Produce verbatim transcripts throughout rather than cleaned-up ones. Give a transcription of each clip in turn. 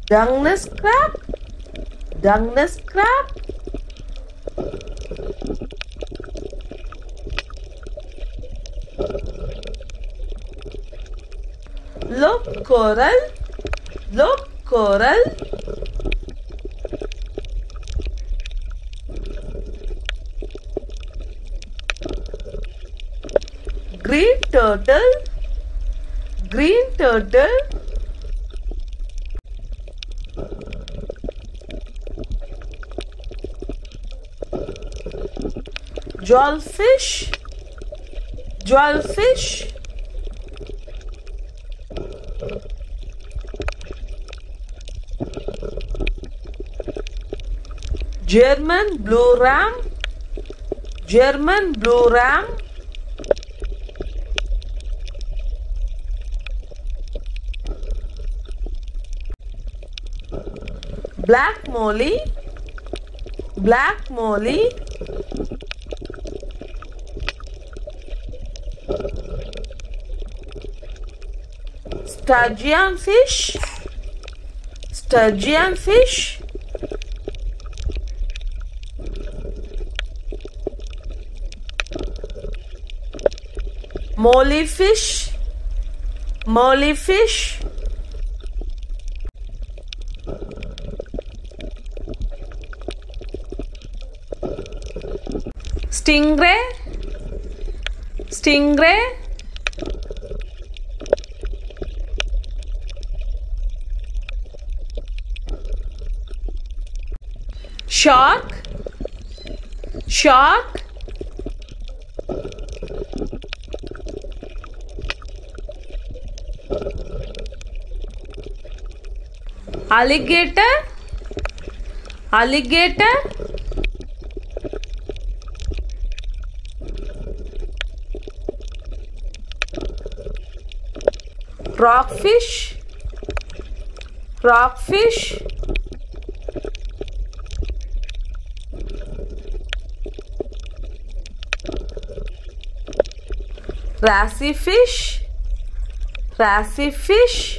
Dungeness crab, Dungeness crab. Lobe coral, lobe coral. Green turtle, green turtle. Jewelfish, jewelfish. German blue ram, German blue ram. Black molly, black molly. Sturgeon fish, sturgeon fish. Molly fish, molly fish. Stingray, stingray. Shark, shark. Alligator, alligator. Rockfish, rockfish. Wrasse fish, wrasse fish.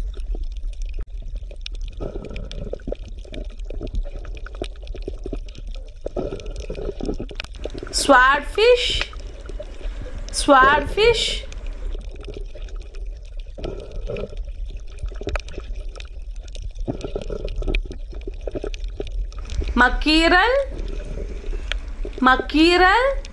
Swordfish, swordfish. Mackerel, mackerel.